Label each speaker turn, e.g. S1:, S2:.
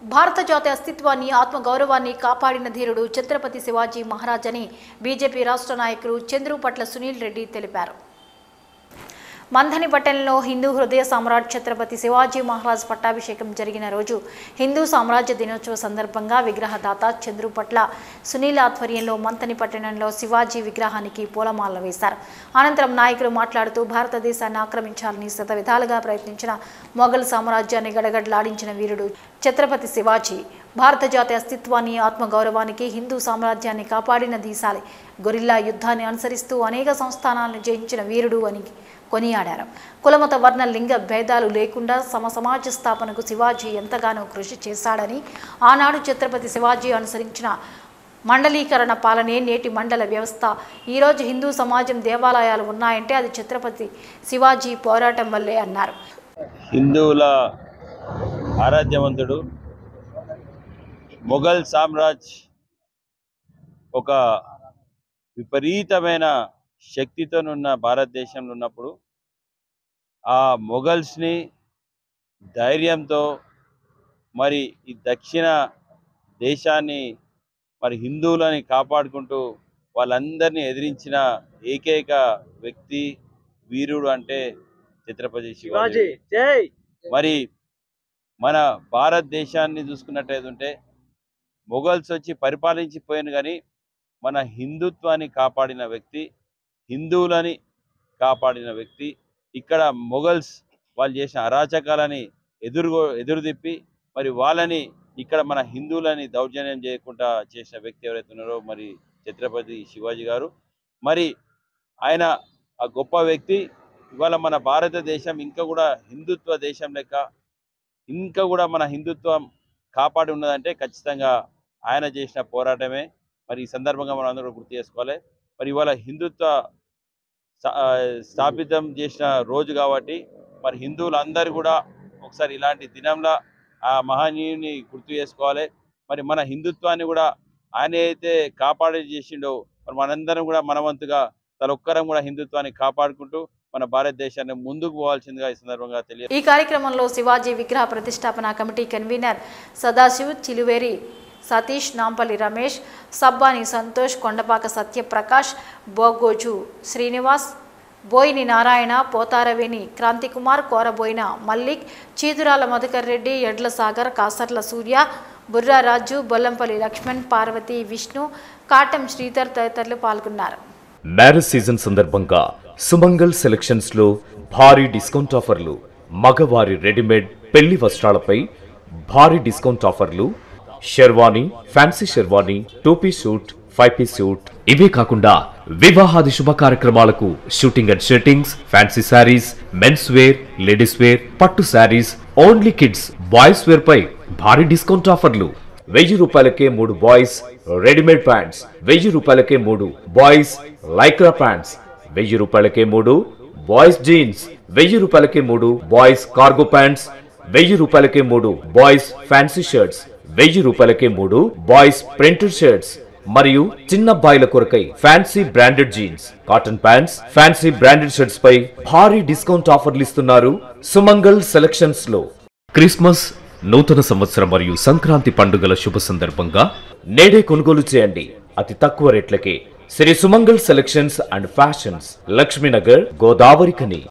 S1: భారత జాతి అస్తిత్వాన్ని ఆత్మగౌరవాన్ని కాపాడిన ధీరుడు ఛత్రపతి శివాజీ మహారాజ్ అని బీజేపీ రాష్ట్ర నాయకులు చంద్రుపట్ల సునీల్ రెడ్డి తెలిపారు. మంథని పట్టణంలో హిందూ హృదయ సామ్రాట్ ఛత్రపతి శివాజీ మహారాజ్ పట్టాభిషేకం జరిగిన రోజు హిందూ సామ్రాజ్య దినోత్సవ సందర్భంగా విగ్రహదాత చంద్రుపట్ల సునీల్ ఆధ్వర్యంలో మంథని పట్టణంలో శివాజీ విగ్రహానికి పూలమాల వేశారు. అనంతరం నాయకులు మాట్లాడుతూ భారతదేశాన్ని ఆక్రమించాలని శతవిధాలుగా ప్రయత్నించిన మొఘల్ సామ్రాజ్యాన్ని గడగడలాడించిన వీరుడు ఛత్రపతి శివాజీ భారత జాతి అస్తిత్వాన్ని ఆత్మగౌరవానికి హిందూ సామ్రాజ్యాన్ని కాపాడిన దీశాలి గొరిల్లా యుద్ధాన్ని అనుసరిస్తూ అనేక సంస్థానాలను జయించిన వీరుడు అని కొనియాడారు. కులమత వర్ణ లింగ భేదాలు లేకుండా సమాజ స్థాపనకు శివాజీ ఎంతగానో కృషి చేశాడని, ఆనాడు ఛత్రపతి శివాజీ అనుసరించిన మండలీకరణ పాలనే నేటి మండల వ్యవస్థ. ఈరోజు హిందూ సమాజం దేవాలయాలు ఉన్నాయంటే అది ఛత్రపతి శివాజీ పోరాటం వల్లే అన్నారు.
S2: హిందువుల ఆరాధ్యవంతుడు మొఘల్ సామ్రాజ్ ఒక విపరీతమైన శక్తితోనున్న భారతదేశంలో ఉన్నప్పుడు ఆ మొఘల్స్ని ధైర్యంతో మరి ఈ దక్షిణ దేశాన్ని మరి హిందువులని కాపాడుకుంటూ వాళ్ళందరినీ ఎదిరించిన ఏకైక వ్యక్తి వీరుడు అంటే ఛత్రపతి శివాజీ. మరి మన భారతదేశాన్ని చూసుకున్నట్టయితే మొఘల్స్ వచ్చి పరిపాలించిపోయాను కానీ మన హిందుత్వాన్ని కాపాడిన వ్యక్తి, హిందువులని కాపాడిన వ్యక్తి. ఇక్కడ మొఘల్స్ వాళ్ళు చేసిన అరాచకాలని ఎదురుదిప్పి మరి వాళ్ళని ఇక్కడ మన హిందువులని దౌర్జన్యం చేయకుండా చేసిన వ్యక్తి ఎవరైతే ఉన్నారో మరి ఛత్రపతి శివాజీ గారు. మరి ఆయన ఆ గొప్ప వ్యక్తి. ఇవాళ మన భారతదేశం ఇంకా కూడా హిందుత్వ దేశం లెక్క ఇంకా కూడా మన హిందుత్వం కాపాడి ఉన్నదంటే ఖచ్చితంగా ఆయన చేసిన పోరాటమే. మరి ఈ సందర్భంగా మనం అందరూ గుర్తు చేసుకోవాలి. మరి ఇవాళ హిందుత్వ స్థాపితం చేసిన రోజు కాబట్టి మరి హిందువులందరూ కూడా ఒకసారి ఇలాంటి దినంలో ఆ మహనీయుని గుర్తు చేసుకోవాలి. మరి మన హిందుత్వాన్ని కూడా ఆయన అయితే కాపాడే చేసిండో మరి మనందరం కూడా మనవంతుగా తలొక్కరం కూడా హిందుత్వాన్ని కాపాడుకుంటూ మన భారతదేశాన్ని ముందుకు పోవాల్సిందిగా ఈ సందర్భంగా తెలియదు.
S1: ఈ కార్యక్రమంలో శివాజీ విగ్రహ ప్రతిష్టాపన కమిటీ కన్వీనర్ సదాశివ్, చిలువేరి సతీష్, నాంపల్లి రమేష్, సబ్బాని సంతోష్, కొండపాక సత్యప్రకాష్, బోగోజు శ్రీనివాస్, బోయిని నారాయణ, పోతారవేణి క్రాంతికుమార్, కోరబోయిన మల్లిక్, చీదురాల మధుకర్ రెడ్డి, ఎడ్ల సాగర్, కాసర్ల సూర్య, బుర్రా రాజు, బొల్లంపల్లి లక్ష్మణ్, పార్వతి, విష్ణు, కాటం శ్రీధర్ తదితరులు పాల్గొన్నారు.
S3: మ్యారేజ్ సీజన్ సందర్భంగా సుమంగల్ సెలక్షన్స్ లో భారీ డిస్కౌంట్ ఆఫర్లు. మగవారి రెడీమేడ్ పెళ్లి వస్త్రాలపై భారీ డిస్కౌంట్ ఆఫర్లు. Sherwani, fancy sherwani, 2-piece suit, 5-piece suit. ఇవే కాకుండా వివాహాది శుభ కార్యక్రమాలకు shooting and shirtings, fancy saris, men's wear, ladies wear, పట్టు saris, only kids boys wear పై భారీ డిస్కౌంట్ ఆఫర్లు. 1000 రూపాయలకే 3 బాయ్స్ రెడీమేడ్ ప్యాంట్స్, 1000 రూపాయలకే 3 బాయ్స్ లైక్రా ప్యాంట్స్, 1000 రూపాయలకే 3 బాయ్స్ జీన్స్, 1000 రూపాయలకే 3 బాయ్స్ కార్గో ప్యాంట్స్, 1000 రూపాయలకే 3 బాయ్స్ ఫ్యాన్సీ షర్ట్స్, 1000 రూపాయలకే 3 బాయ్స్ ప్రింటెడ్ షర్ట్స్ మరియు చిన్న అబ్బాయిల కొరకై fancy branded jeans, cotton pants, fancy branded shirts పై భారీ డిస్కౌంట్ ఆఫర్లు ఇస్తున్నారు సుమంగల్ సెలక్షన్స్ లో. క్రిస్మస్, నూతన సంవత్సరం మరియు సంక్రాంతి పండుగల శుభ సందర్భంగా నేడే కొనుగోలు చేయండి అతి తక్కువ రేట్లకే. Shri Sumangal selections and fashions, Lakshminagar, Godavarikhani.